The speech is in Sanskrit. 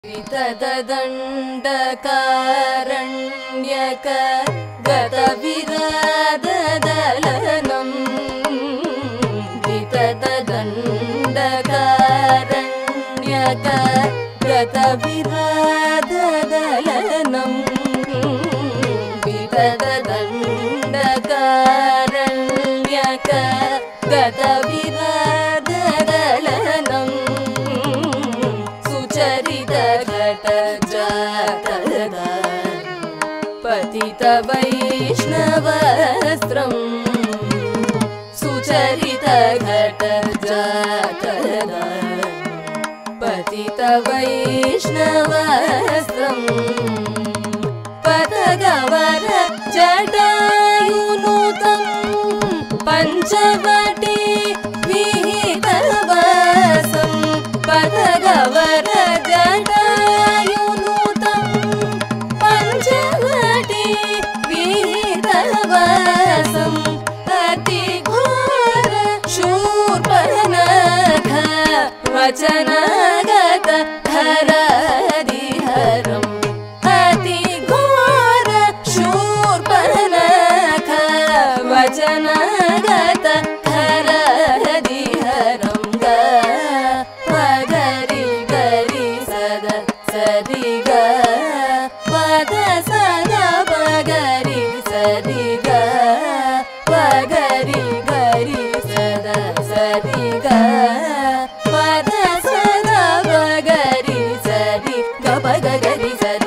विततदण्डकारण्यक गतविराददलनम् विततदण्डकारण्यक गतविराददलनम् विततदण्डकारण्यक गतविराददलनम् सुचरितघटजातदा पतितवैष्णवस्त्रम् सुचरितघटजातदा पतितवैष्णवस्त्रम् पतगवर जटायुनुतं पञ्चवटी विहितवसं पतगवर जटायुनुतं पञ्चवटी विहितवसं अतिघोर शूर्पणख वचनगत हरदिहरम् अतिघोर शूर्पणख वचनगत हरदिहरम् ग गरि गरि सद सरि ग पद सद पगरि सरि ग पगरि गरि सद सरि ग पद सद पगरि सरि ग पगरि सद